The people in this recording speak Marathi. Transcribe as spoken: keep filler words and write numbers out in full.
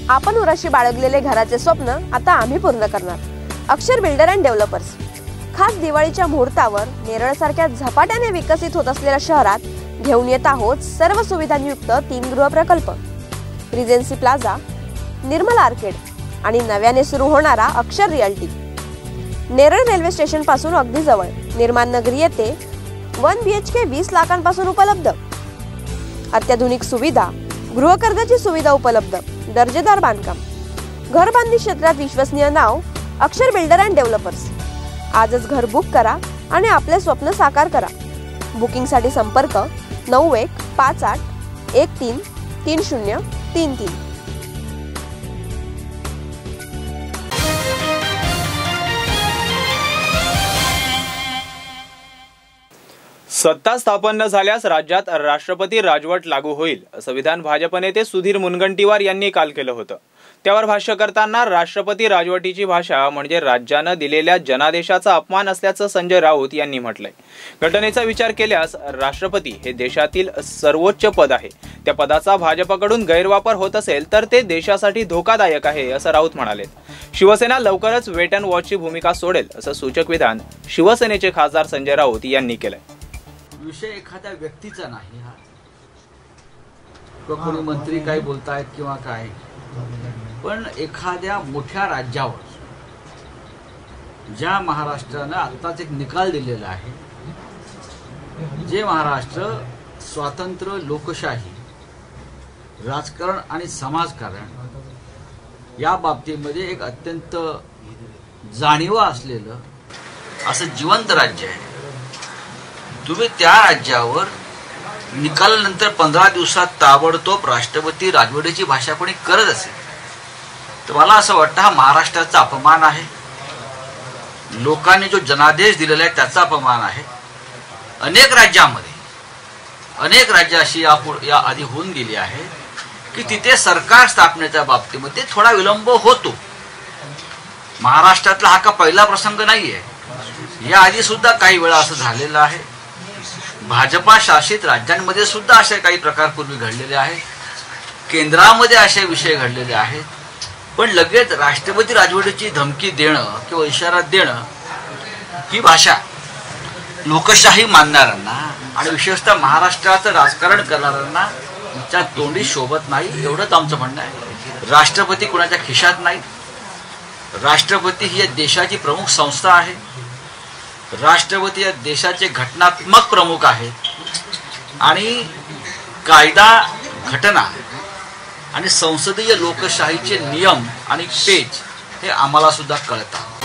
आपण उराशी बाळगलेले घराचे स्वप्न आता आम्ही पूर्ण करणार। अक्षर बिल्डर अँड डेव्हलपर्स खास दिवाळीच्या मुहूर्तावर नेरळ सारख्या झपाट्याने विकसित होत असलेल्या शहरात घेऊन येत आहोत सर्व सुविधांयुक्त तीन गृह प्रकल्प। रिजेन्सी प्लाझा, निर्मल आर्केड आणि नव्याने सुरू होणारा अक्षर रिअल्टी। नेरळ रेल्वे स्टेशन पासून अगदी जवळ निर्माण नगरी येथे वन बीएचके वीस लाखांपासून उपलब्ध। अत्याधुनिक सुविधा, गृहकर्जाची सुविधा उपलब्ध, दर्जेदार बांधकाम, घर बांधणी क्षेत्रात विश्वसनीय नाव अक्षर बिल्डर अँड डेव्हलपर्स। आजच घर बुक करा आणि आपले स्वप्न साकार करा। बुकिंगसाठी संपर्क नऊ एक पाच आठ एक तीन तीन शून्य तीन तीन। सत्ता स्थापन न झाल्यास राज्यात राष्ट्रपती राजवट लागू होईल असं विधान भाजप नेते सुधीर मुनगंटीवार यांनी काल केलं होतं। त्यावर भाष्य करताना राष्ट्रपती राजवटीची भाषा म्हणजे राज्यानं दिलेल्या जनादेशाचा अपमान असल्याचं संजय राऊत यांनी म्हटलंय। घटनेचा विचार केल्यास राष्ट्रपती हे देशातील सर्वोच्च पद आहे। त्या पदाचा भाजपकडून गैरवापर होत असेल तर ते देशासाठी धोकादायक आहे असं राऊत म्हणाले। शिवसेना लवकरच वेट अँड वॉचची भूमिका सोडेल असं सूचक विधान शिवसेनेचे खासदार संजय राऊत यांनी केलंय। विषय एखाद्या व्यक्तीचा नाही हा, कोणी मंत्री काय बोलतायत किंवा काय, पण एखाद्या मोठ्या राज्यावर ज्या महाराष्ट्रानं आत्ताच एक निकाल दिलेला आहे, जे महाराष्ट्र स्वातंत्र्य, लोकशाही, राजकारण आणि समाजकारण या बाबतीमध्ये एक अत्यंत जाणीव असलेलं असं जिवंत राज्य आहे। तुम्ही त्या राज्यावर निकालानंतर पंधरा दिवसात ताबडतोब राष्ट्रपती राजवटीची भाषा कोणी करत असेल तर मला असं वाटतं हा महाराष्ट्राचा अपमान आहे। लोकांनी जो जनादेश दिलेला आहे त्याचा अपमान आहे। अनेक राज्यांमध्ये अनेक राज्य अशी या आधी होऊन गेली आहे की तिथे सरकार स्थापनेच्या बाबतीमध्ये थोडा विलंब होतो। महाराष्ट्रातला हा का पहिला प्रसंग नाहीये, या आधी सुद्धा काही वेळा असं झालेलं आहे। भाजपा शासित राज्यांमध्ये सुद्धा असे काही प्रकार पूर्वी घडलेले आहेत, केंद्रामध्ये असे विषय घडलेले आहेत, पण लगेच राष्ट्रपती राजवटीची धमकी देणं किंवा इशारा देणं ही भाषा लोकशाही मानणाऱ्यांना आणि विशेषतः महाराष्ट्राचं राजकारण करणाऱ्यांना त्या तोंडी शोभत नाही, एवढंच आमचं म्हणणं आहे। राष्ट्रपती कुणाच्या खिशात नाही, राष्ट्रपती ही या देशाची प्रमुख संस्था आहे, राष्ट्रपती या देशाचे घटनात्मक प्रमुख आहेत आणि कायदा, घटना आणि संसदीय लोकशाहीचे नियम आणि पेच हे आम्हाला सुद्धा कळतात।